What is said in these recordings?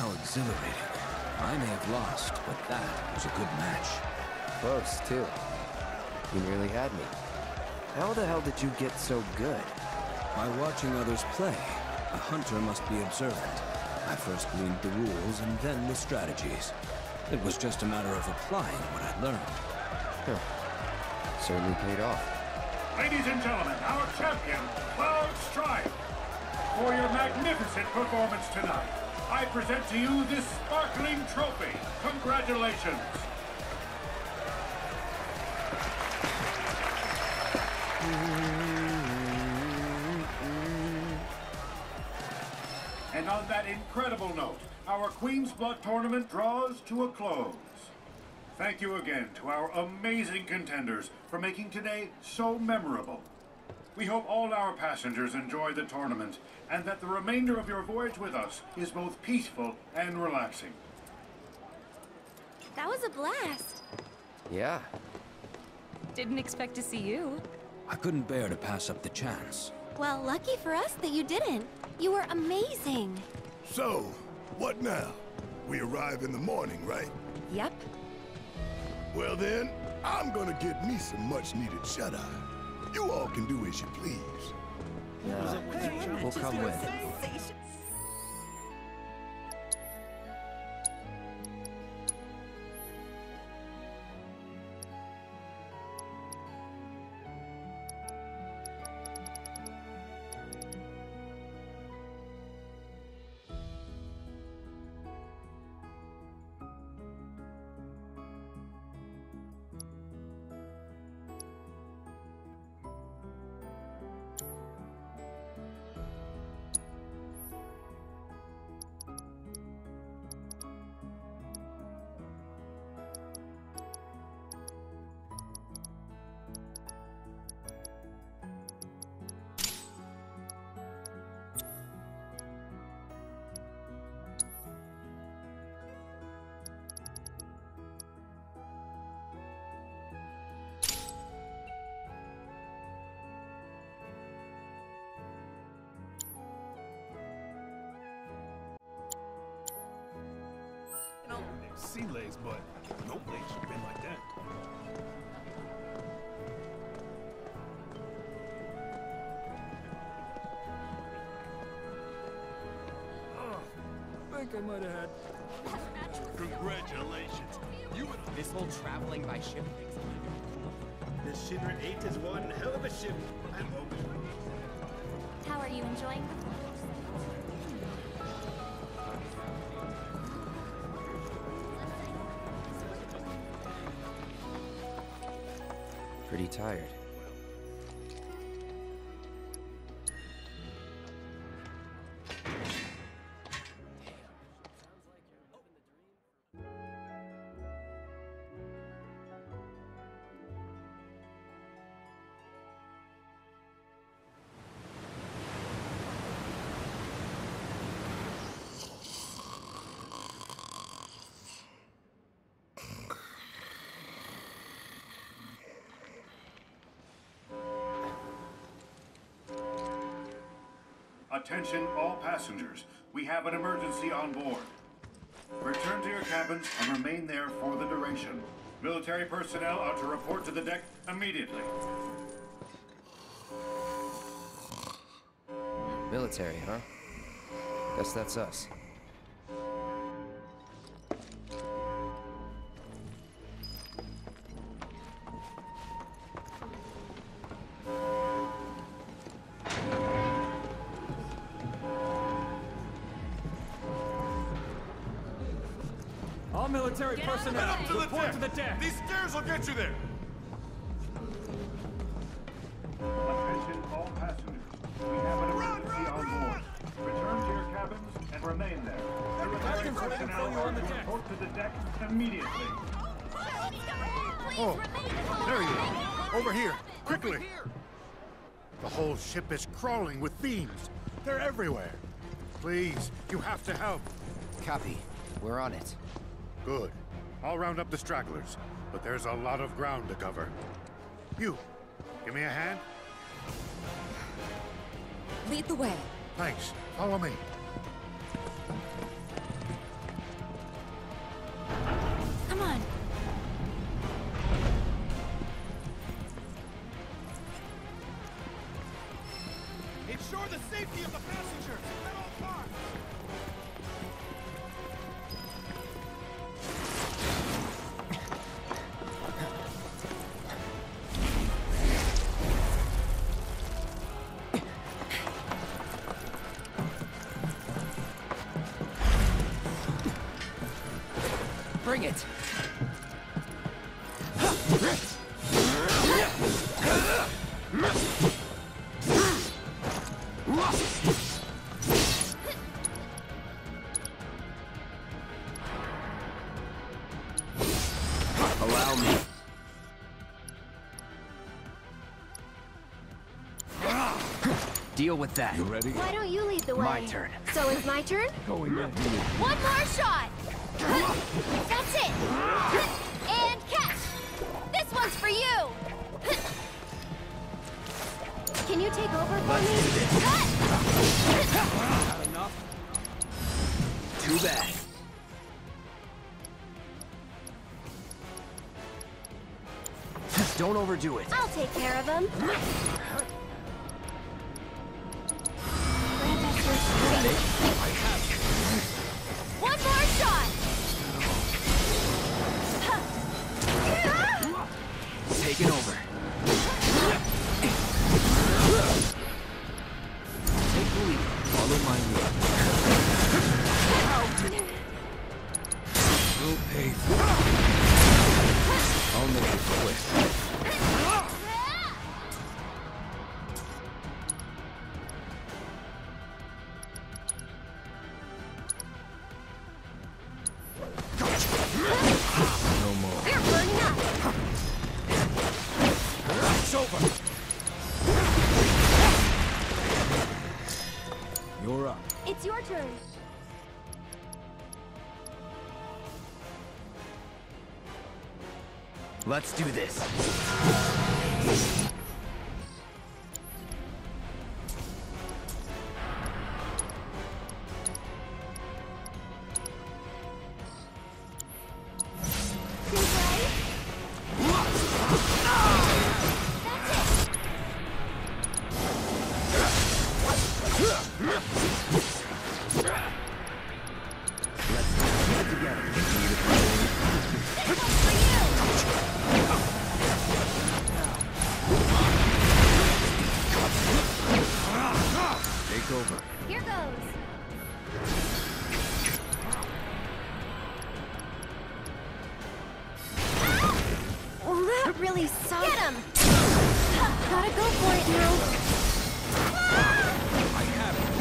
How exhilarating. I may have lost, but that was a good match. Close, too. You nearly had me. How the hell did you get so good? By watching others play, a hunter must be observant. I first gleaned the rules and then the strategies. It was just a matter of applying what I learned. Huh. Certainly paid off. Ladies and gentlemen, our champion, Cloud Strife. For your magnificent performance tonight, I present to you this sparkling trophy. Congratulations. And on that incredible note, our Queen's Blood tournament draws to a close. Thank you again to our amazing contenders for making today so memorable. We hope all our passengers enjoy the tournament and that the remainder of your voyage with us is both peaceful and relaxing. That was a blast. Yeah. Didn't expect to see you. I couldn't bear to pass up the chance. Well, lucky for us that you didn't. You were amazing. So, what now? We arrive in the morning, right? Yep. Well then, I'm gonna get me some much-needed shut-eye. You all can do as you please. We'll come with. Sea legs, but no legs should been like that. I think I might have had... Congratulations. You would This whole traveling by ship thing's This Shinra 8 is one hell of a ship. I'm hoping. How are you enjoying the Pretty tired. Attention all passengers, we have an emergency on board. Return to your cabins and remain there for the duration. Military personnel are to report to the deck immediately. Military, huh? Guess that's us. All military personnel, report to the deck! These stairs will get you there! Attention all passengers, we have an emergency on board. Return to your cabins and remain there. Military personnel are to report to the deck immediately. Oh, there you are. Over here, quickly. The whole ship is crawling with fiends. They're everywhere. Please, you have to help. Copy. We're on it. Good. I'll round up the stragglers, but there's a lot of ground to cover. You, give me a hand? Lead the way. Thanks. Follow me. Ensure the safety of the passengers at all times. Bring it! Allow me. Deal with that. You ready? Why don't you lead the way? My turn. So it's my turn? Going in. One more shot! That's it! And catch! This one's for you! Can you take over for me? Cut! Not enough? Too bad. Don't overdo it. I'll take care of him. One more shot! Taking over. Take the lead. Follow my lead. We'll pay for it. I'll make it quick. No more. You're burning up! It's over. You're up. It's your turn. Let's do this. Take over. Here goes. Well, that really sucks. Get him! Gotta go for it now. I have it.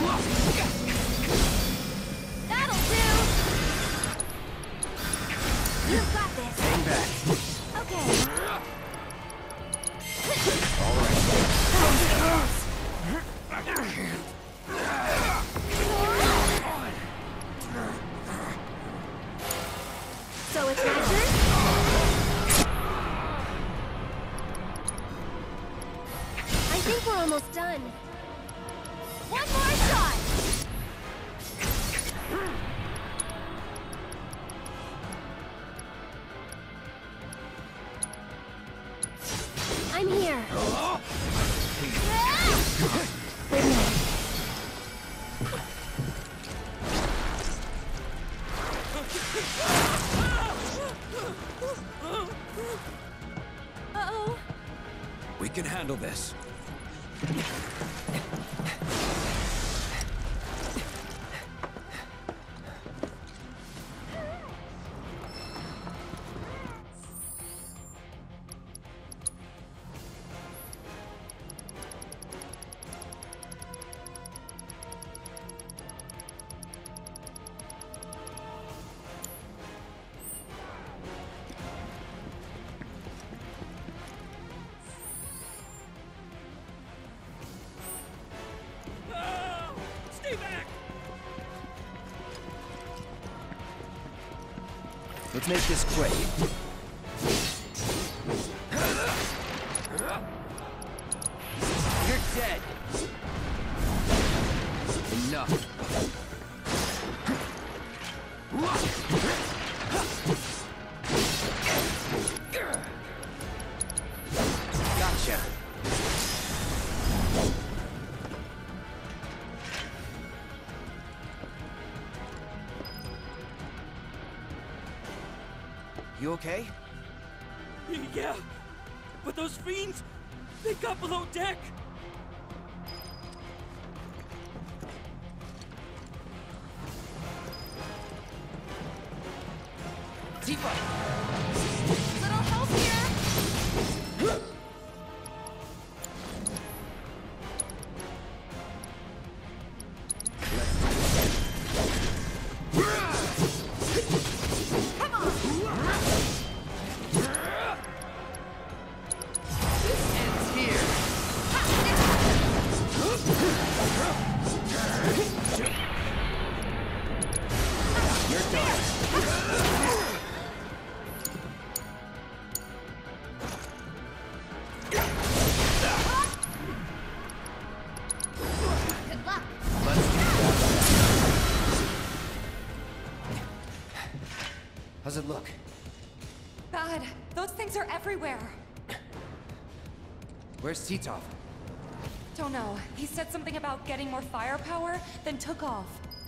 That'll do! You've got this. Hang back. Okay. All right. So it's my turn? I think we're almost done. One more shot! I'm here. Uh-oh. We can handle this. Stay back! Let's make this quick. You're dead. Enough. Gotcha. You okay? Yeah, but those fiends, they got below deck. Tifa! Little help here! Come on! This ends here. You're done. Good luck! Let's do that. How's it look? Bad. Those things are everywhere. Where's Titov? Don't know. He said something about getting more firepower, then took off.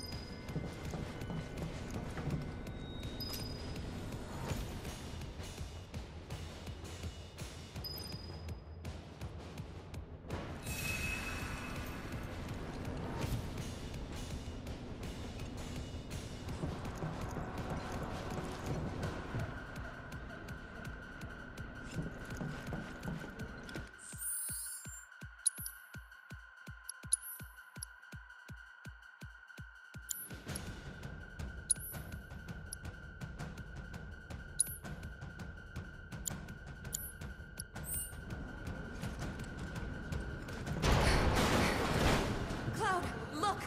Cloud, look!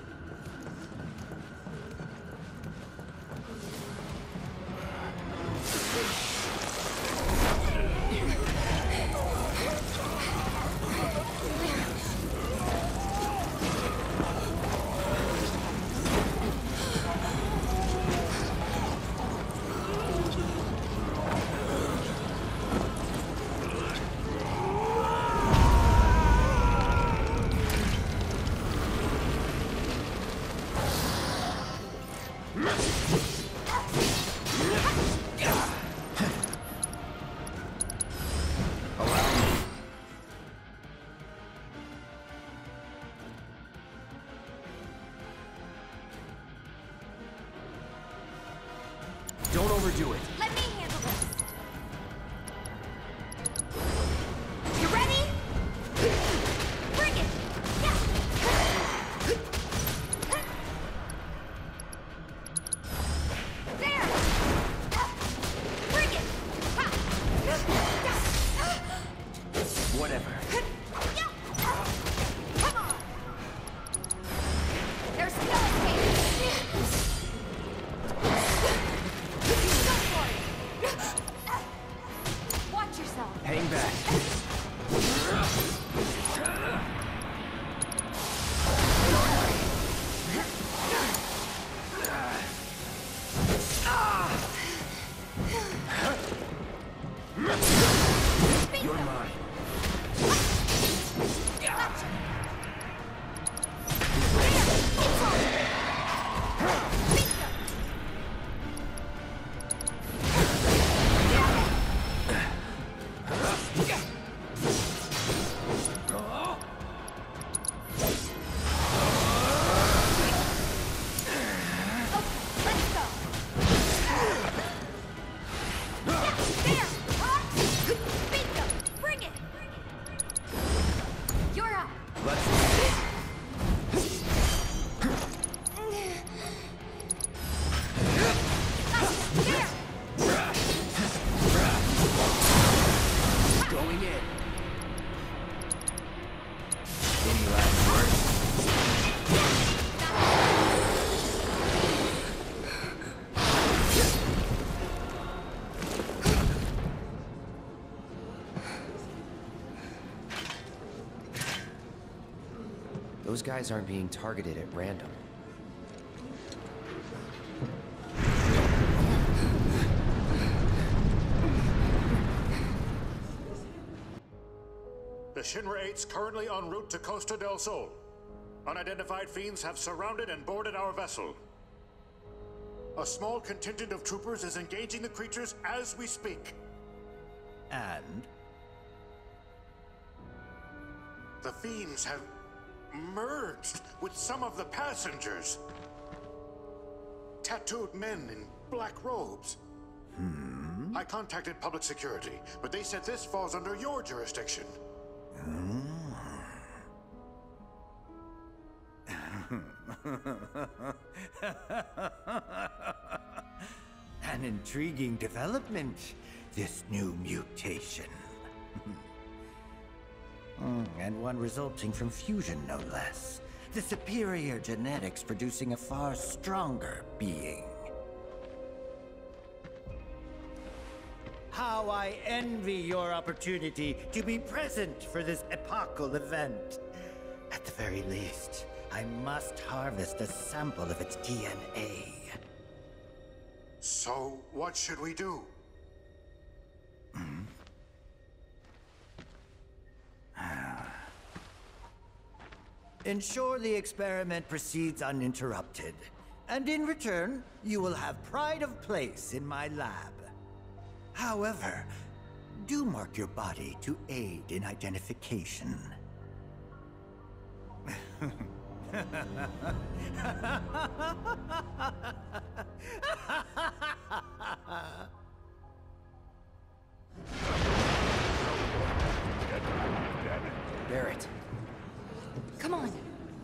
Don't overdo it. Let me handle this. You ready? Bring it! Yeah! There! Bring it! Ha! Whatever. Yeah! Come on! There's no escape! Go for it! Watch yourself! Hang back. You're mine. Gotcha! Those guys aren't being targeted at random. The Shinra 8's currently en route to Costa del Sol. Unidentified fiends have surrounded and boarded our vessel. A small contingent of troopers is engaging the creatures as we speak. And? The fiends have merged with some of the passengers. Tattooed men in black robes. I contacted public security, but they said this falls under your jurisdiction. An intriguing development, this new mutation. And one resulting from fusion, no less. The superior genetics producing a far stronger being. How I envy your opportunity to be present for this epochal event. At the very least, I must harvest a sample of its DNA. So, what should we do? Ensure the experiment proceeds uninterrupted. And in return, you will have pride of place in my lab. However, do mark your body to aid in identification. Barret. Come on.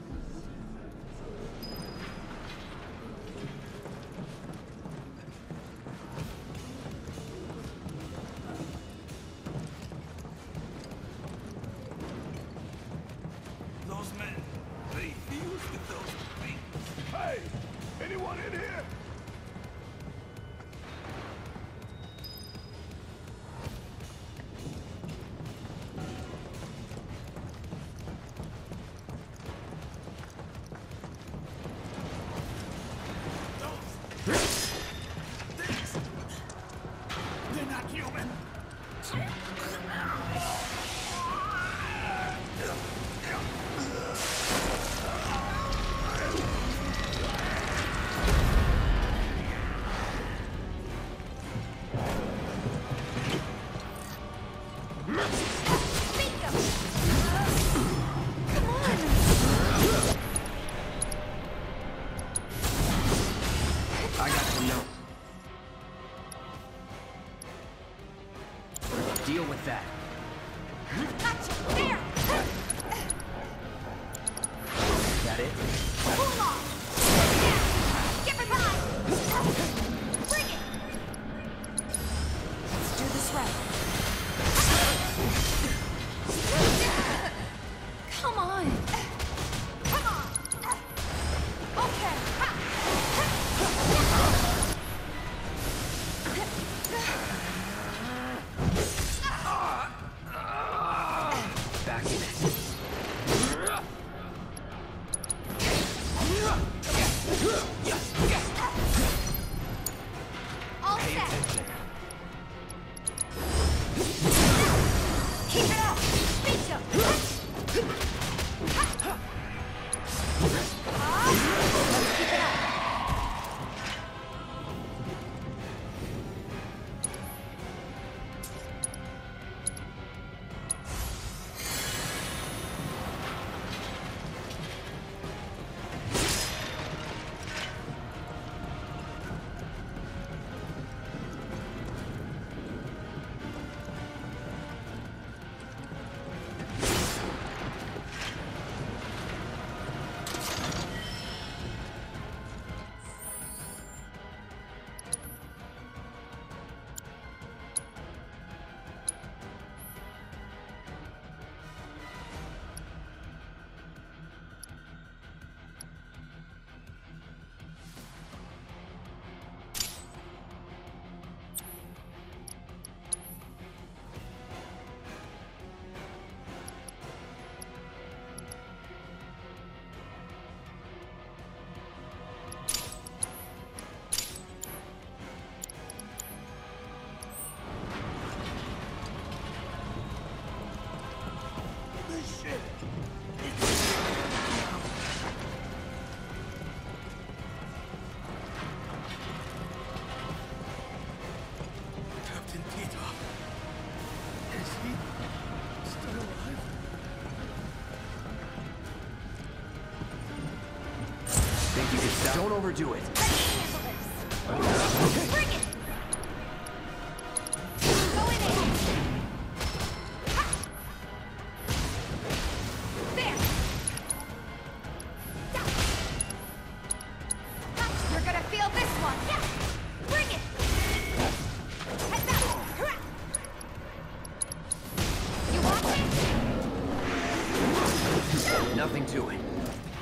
Those men, they fused with those things. Hey! Anyone in here? They're not human. I got some note. Deal with that. Gotcha! There! That it? Pull off! Now! Get behind! Bring it! Let's do this right. Come on. Come on! Okay. Back in it. All Pay set! attention. Keep it up! Beat you! Keep it up! Now don't overdo it. Let me handle this. Bring it! Go in it! Ha! There! Da! Ha! You're gonna feel this one! Yeah! Bring it! Head down! Hurrah! You want it? Nothing to it.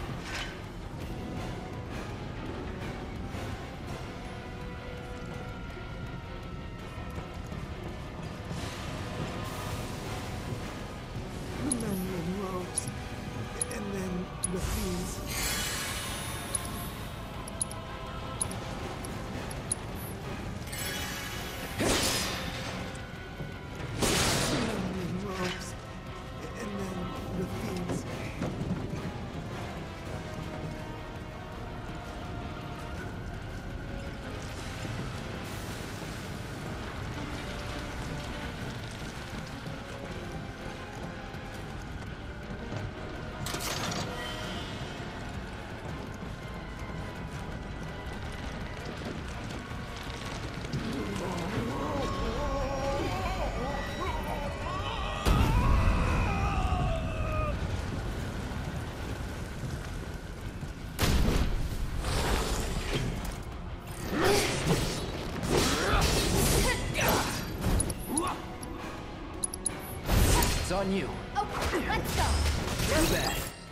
It's on you. Okay, let's go. Too bad.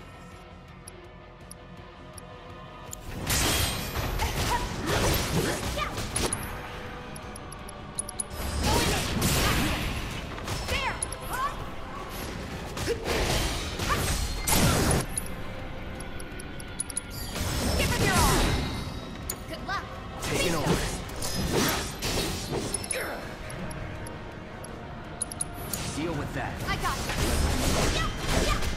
Deal with that. I got you. Yeah, yeah.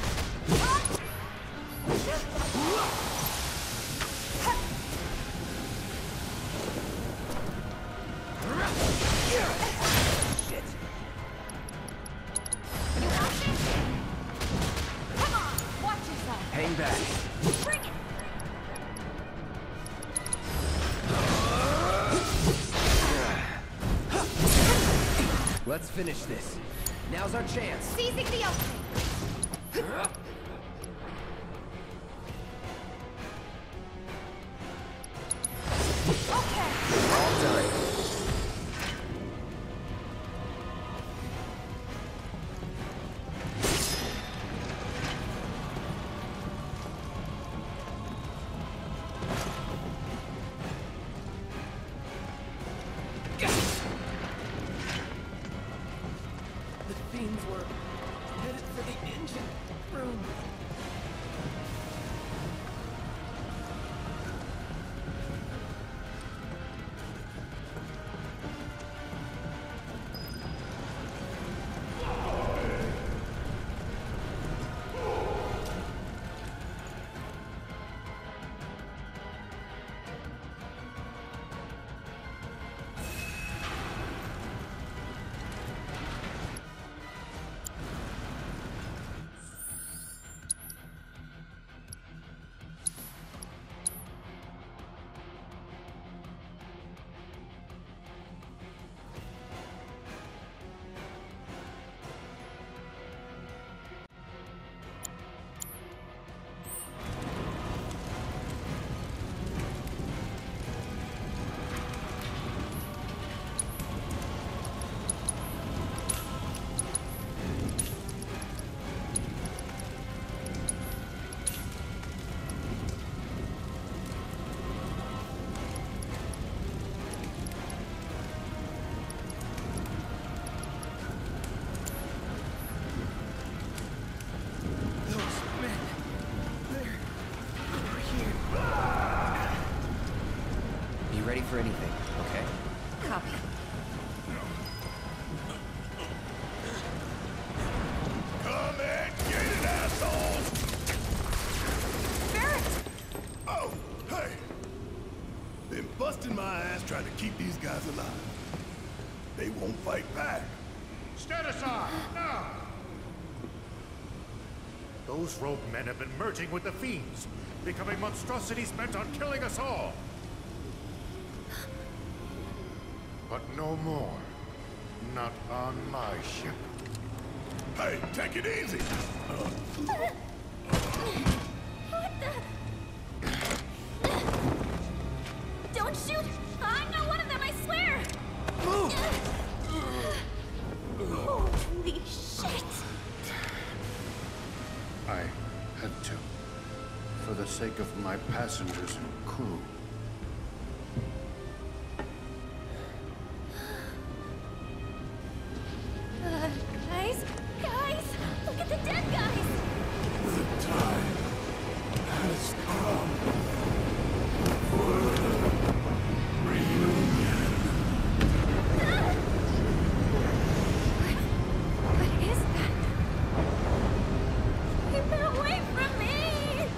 Shit. You want this? Come on, watch yourself. Hang back. Bring it. Let's finish this. Now's our chance. Seizing the opening. Okay. All done. The fiends were headed for the engine room. Ready for anything, okay? Copy. Come and get it, assholes! Barret! Oh, hey! Been busting my ass trying to keep these guys alive. They won't fight back. Stand aside, now! Those rogue men have been merging with the fiends, becoming monstrosities bent on killing us all. But no more. Not on my ship. Hey, take it easy! Don't shoot! I'm not one of them, I swear! Move! Holy shit! I had to. For the sake of my passengers and crew. Guys! Look at the dead guys! The time has come for reunion. What is that? Keep it away from me!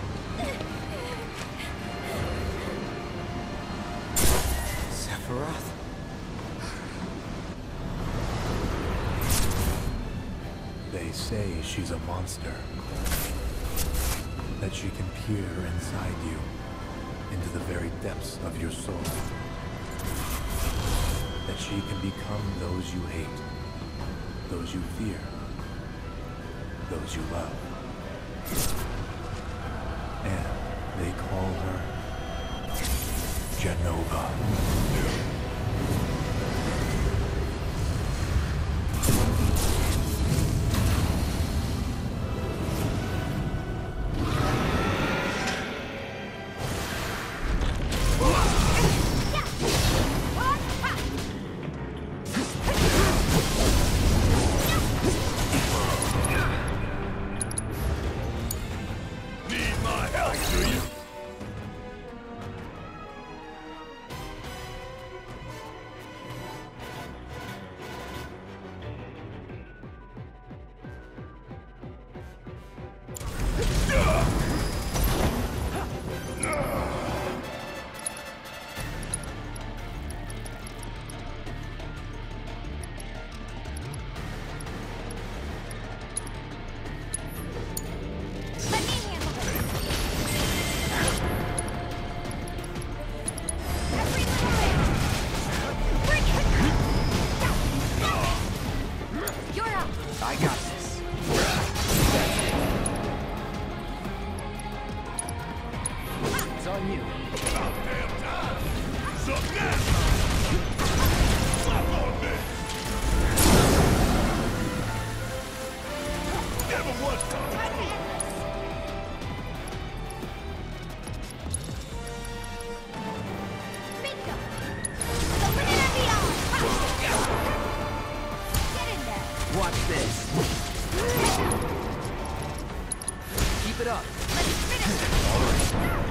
Sephiroth? They say she's a monster. That she can peer inside you, into the very depths of your soul. That she can become those you hate, those you fear, those you love. And they call her Jenova. I got this. It's on you. Never was time. Bingo! Open it and beyond! Get in there! Watch this. Keep it up. Let's finish it!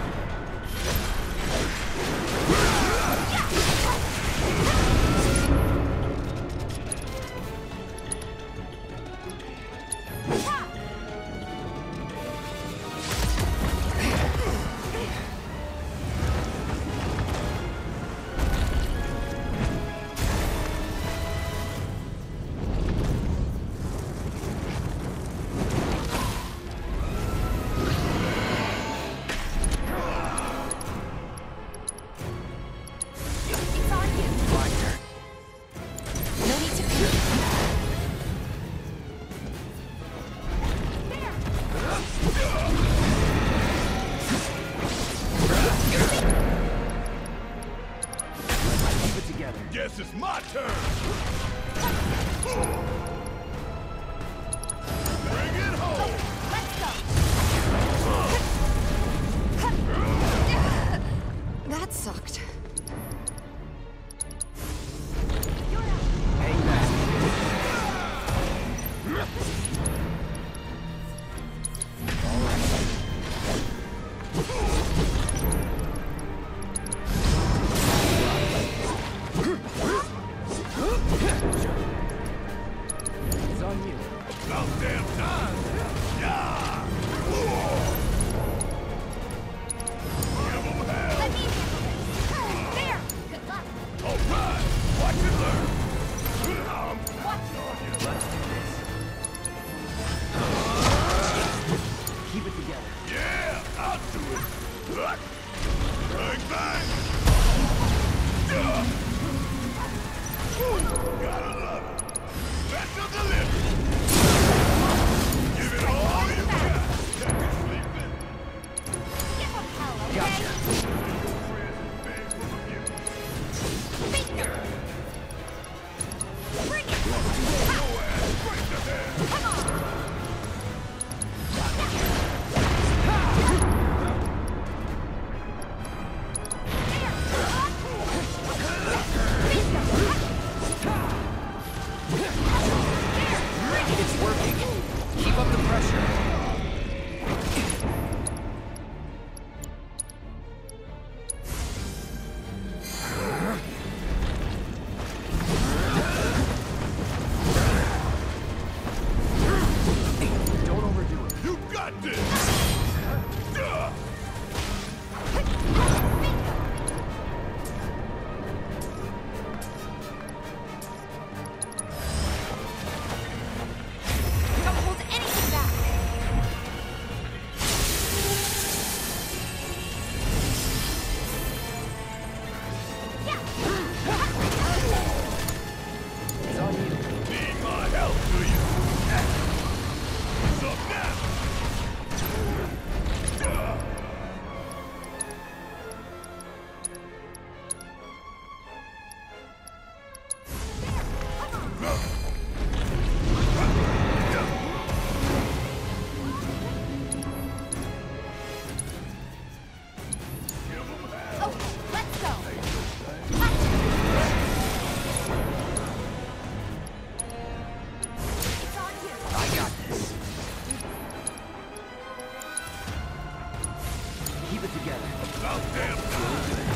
About damn time.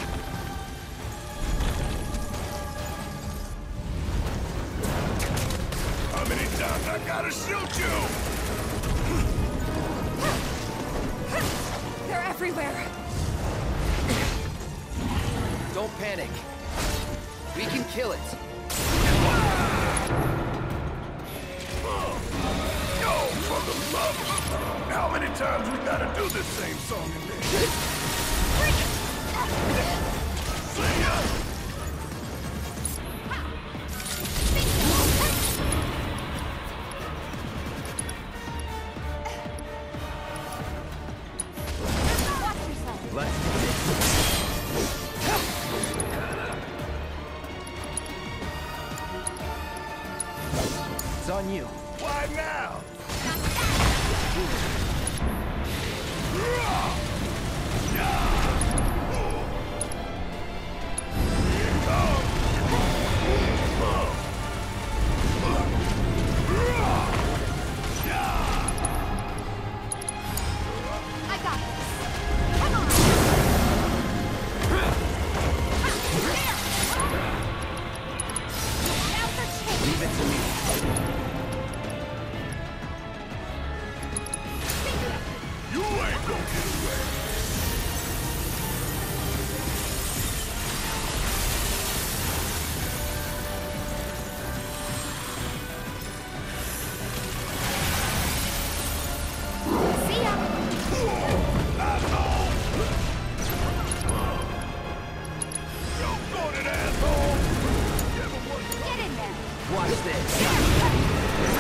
How many times I gotta shoot you? They're everywhere. Don't panic. We can kill it. Yo, for the love of... How many times we gotta do this same song and dance? See ya! It's on you. Why now? I got this. Come on. Now's our chance. Leave it to me. You ain't gonna get away. See ya. Asshole! You got it, asshole! Get in there. Watch this.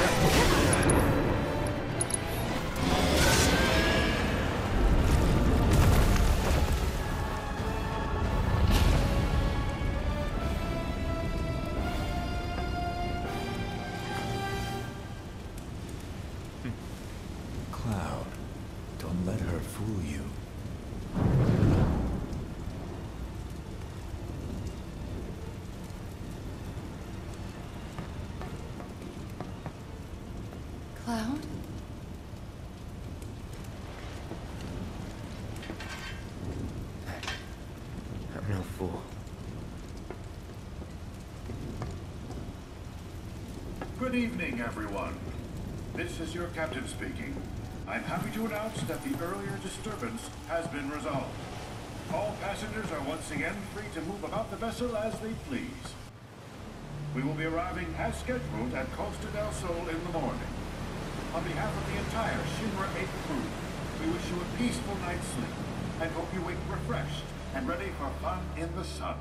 Cloud, don't let her fool you. Cloud? I'm no fool. Good evening, everyone. This is your captain speaking. I'm happy to announce that the earlier disturbance has been resolved. All passengers are once again free to move about the vessel as they please. We will be arriving as scheduled at Costa del Sol in the morning. On behalf of the entire Shinra 8 crew, we wish you a peaceful night's sleep and hope you wake refreshed and ready for fun in the sun.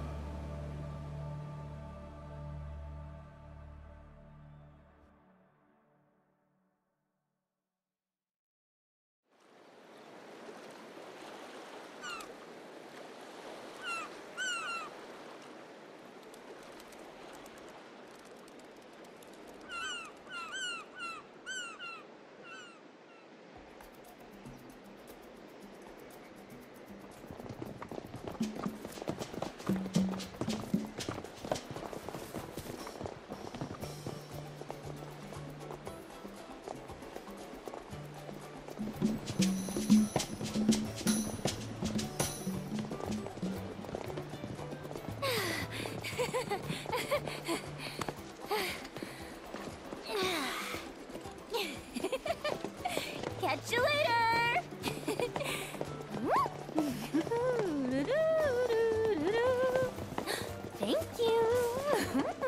Catch you later. Thank you.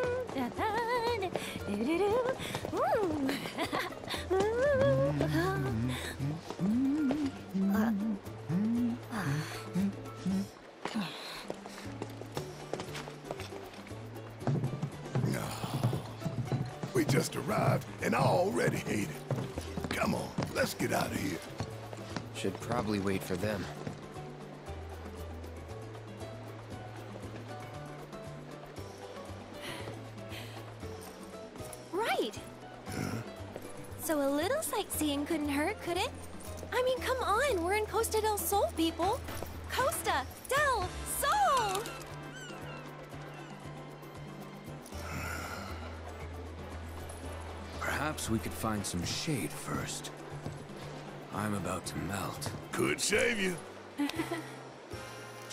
We just arrived, and I already hate it. Come on, let's get out of here. Should probably wait for them. Right. So a little sightseeing couldn't hurt, could it? I mean, come on, we're in Costa del Sol, people. Costa del Sol! Perhaps we could find some shade first. I'm about to melt. Could shave you.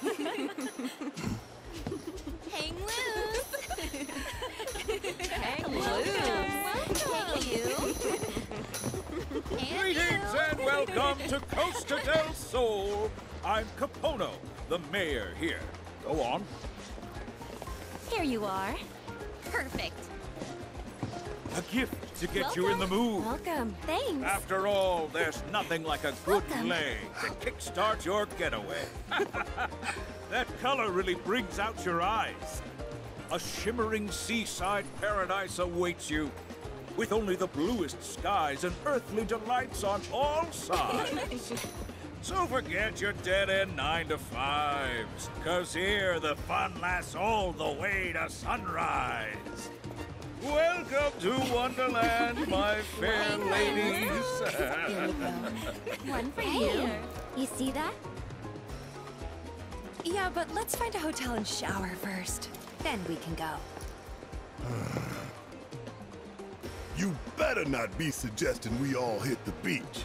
Hang loose! Hang Welcome! You! Greetings and welcome to Costa del Sol. I'm Capono, the mayor here. Go on. Here you are. Perfect. A gift to get you in the mood. Welcome. Thanks. After all, there's nothing like a good Welcome. leg to kickstart your getaway. That color really brings out your eyes. A shimmering seaside paradise awaits you, with only the bluest skies and earthly delights on all sides. So forget your dead-end 9-to-5s, 'cause here the fun lasts all the way to sunrise. Welcome to Wonderland, my fair ladies. One for you. You see that? Yeah, but let's find a hotel and shower first. Then we can go. You better not be suggesting we all hit the beach.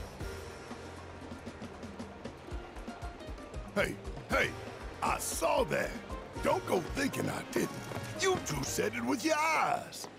Hey, I saw that. Don't go thinking I didn't. You two said it with your eyes.